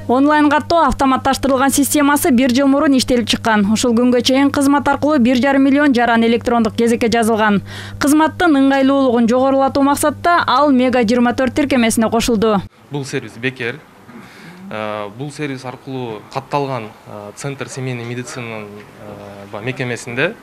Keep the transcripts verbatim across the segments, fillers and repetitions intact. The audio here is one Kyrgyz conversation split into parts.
Онлайн каттоо автоматташтырылган системасы бир жыл мурун иштелип чыккан. Ушул күнгө чейин кызмат аркылуу бир жарым миллион жаран электрондук кезекке жазылган. Кызматтын ыңгайлуулугун жогорулатуу максатта ал Мега жыйырма төрт тиркемесине кошулду. Бул сервис бекер. Бул сервис аркылуу катталган Центр семейный медицинанын мекемесинде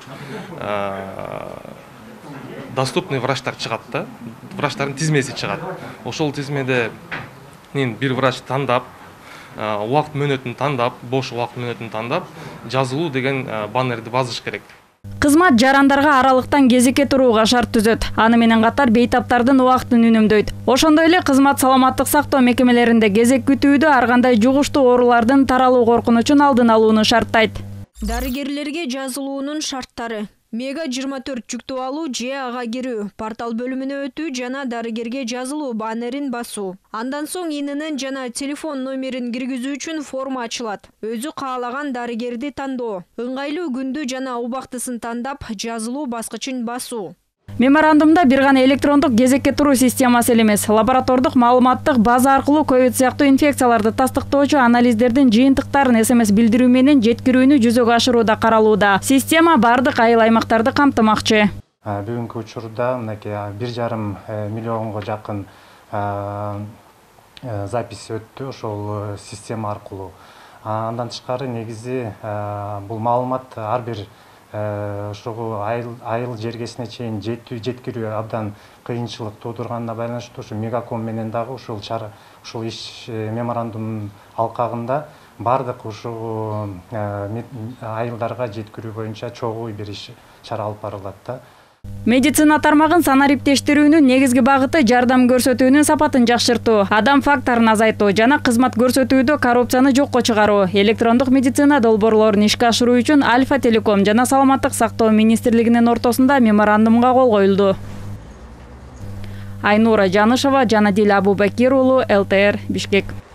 доступный врачтар чыгат да. Врачтардын тизмеси чыгат. Ошол тизмеде бир врач тандап, убакыт мөөнөтүн тандап, бош убакыт мөөнөтүн тандап, жазылуу деген баннерди басыш керек. Кызмат жарандарга аралыктан кезекке турууга шарт түзөт. Аны менен катар бейтаптардын убактын үнөмдөйт. Ошондой эле кызмат саламаттык сактоо мекемелеринде кезек күтүүдө ар кандай жугуштуу оорулардын таралуу коркунучун алдын алууну шарттайт. Дарыгерлерге жазылуунун шарттары. Мега жыйырма төрт жүктүп алуу же ага кирүү, портал бөлүмүнө өтүү жана дарыгерге жазылуу баннерин басуу. Андан соң ИННин жана телефон номерин киргизүү үчүн форма ачылат. Өзү каалаган дарыгерди тандоо. Ыңгайлуу күндү жана убактысын тандап, жазылуу баскычын басуу. Меморандумда бир гана электрондук кезекке туруу системасы эле эмес, лаборатордук маалыматтык база аркылуу ковид сыяктуу инфекцияларды тастыктоочу анализдердин жыйынтыктарын эс эм эс билдирүү менен жеткирүүнү жүзөгө ашыруу да каралууда. Система бардык айыл аймактарды камтымакчы. Бүгүнкү учурда мынакей бир жарым миллионго жакын запись өттү ошол система аркылуу. Андан тышкары негизи бул маалымат ар бир ошого айыл жергесине чейин жеткирүү абдан кыйынчылык туудурганына байланыштуу ушу Мегаком менен дагы ушул чара ушул иш меморандумдун алкагында бардык ушул айылдарга жеткирүү боюнча чогуу бир иш чара алып барылат да. Медицина тармагын санариптештирүүнүн негизги багыты жардам көрсөтүүнүн сапатын жакшыртуу, адам факторун азайтуу жана кызмат көрсөтүүдө коррупцияны жокко чыгаруу. Электрондук медицина долбоорлорун ишке ашыруу үчүн Альфа Телеком жана Саламаттык сактоо министрлигинин ортосунда меморандумга кол коюлду. Айнура Жанышева, Жанадил Абубакир уулу, эл тэ эр, Бишкек.